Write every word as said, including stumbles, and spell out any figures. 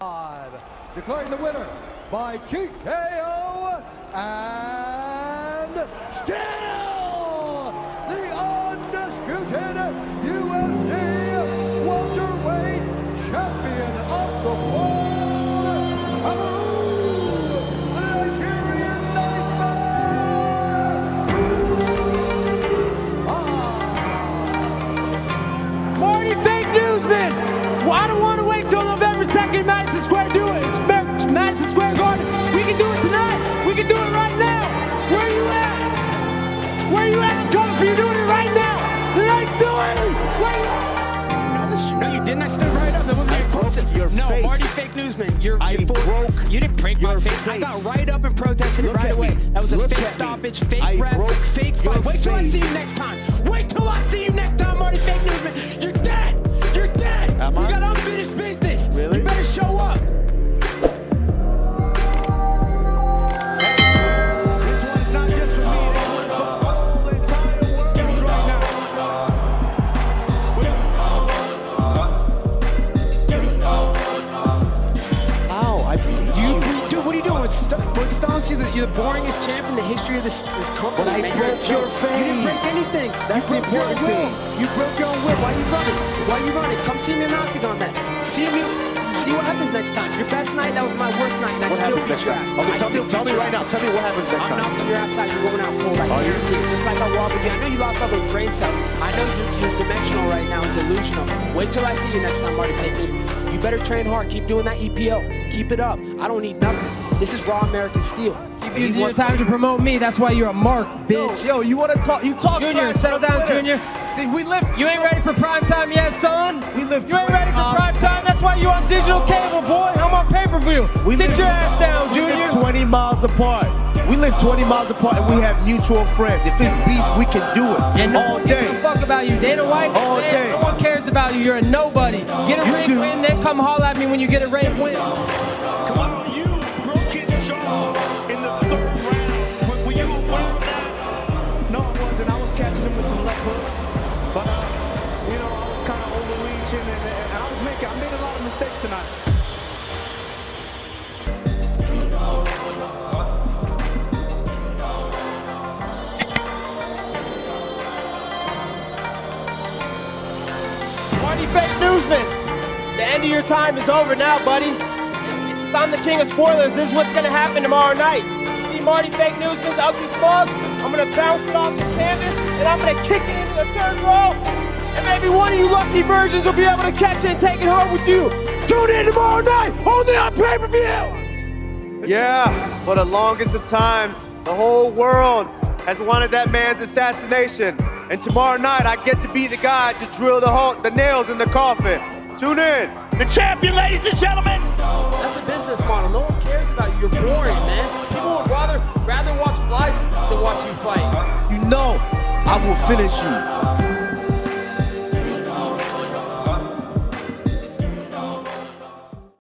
Declaring the winner by T K O and still the undisputed U F C welterweight champion of the world, Habu, the Nigerian Nightmare. Ah. Marty Fake Newsman! Well, I don't want to wait till November second, Madison Square. Do it. It's Madison Square Garden. We can do it tonight. We can do it right now. Where you at? Where you at? I'm coming for you. Doing it right now. The night's still early. Where you at? No, you didn't. I stood right up. That wasn't even close. Your no, face. Marty Fake Newsman. You're, I you're full. broke You didn't break my face. face. I got right up and protested Look it right at away. me. That was a Look fake at me. stoppage, fake I rep, broke fake fight. your Wait till I face. see you next time. Wait till I see you next time, Marty Fake Newsman. You're dead. You're dead. Am you I? got unfinished business. Really? You better show up. What stomps you? You're the boringest champ in the history of this, this company. But I man. broke your face. You didn't break anything. That's you the broke your important will. thing. You broke your own will. Why you running? Why you running? Come see me in the octagon then. See me. See what happens next time. Your best night, that was my worst night, and I What still happens beat next your time? ass. Okay, I tell still me, tell beat me your right now. ass. Tell me what happens next I'm time. knocking your ass out. You're going out cold. I Are you? guarantee it. Just like I wobbled you. I know you lost all those brain cells. I know you, you're dimensional right now and delusional. Wait till I see you next time, Marty Fake Newsman. You better train hard. Keep doing that E P O. Keep it up. I don't need nothing. This is raw American steel. Keep using your time to promote me. That's why you're a mark, bitch. Yo, yo, you want to talk? You talk. Junior, trash settle on down, Twitter. Junior. See, we live. You ain't ready for prime time yet, son. We live. You ain't ready for prime time. That's why you on digital cable, boy. I'm on pay-per-view. We Sit live, your ass down, we Junior. live twenty miles apart. We live twenty miles apart, and we have mutual friends. If it's beef, we can do it And no all one gives day. a fuck about you. Dana White, All man, day. no one cares about you. You're a nobody. Get a You ring do. win, then come holler at me when you get a ring win. Come on, you broke his jaw in the third round. Were, were you aware of that? No, I wasn't. I was catching him with some left hooks, but uh, you know, I was kind of overreaching, and, and I was making, I made a lot of mistakes tonight. Marty Fake Newsman, the end of your time is over now, buddy. This is, I'm the king of spoilers. This is what's gonna happen tomorrow night. You see Marty Fake Newsman's ugly slug? I'm gonna bounce it off the canvas, and I'm gonna kick it into the third row. And maybe one of you lucky virgins will be able to catch it and take it home with you. Tune in tomorrow night, only on pay-per-view! Yeah, for the longest of times, the whole world has wanted that man's assassination. And tomorrow night, I get to be the guy to drill the, hole, the nails in the coffin. Tune in. The champion, ladies and gentlemen. That's a business model. No one cares about you. You're boring, man. People would rather rather watch lives than watch you fight. You know I will finish you.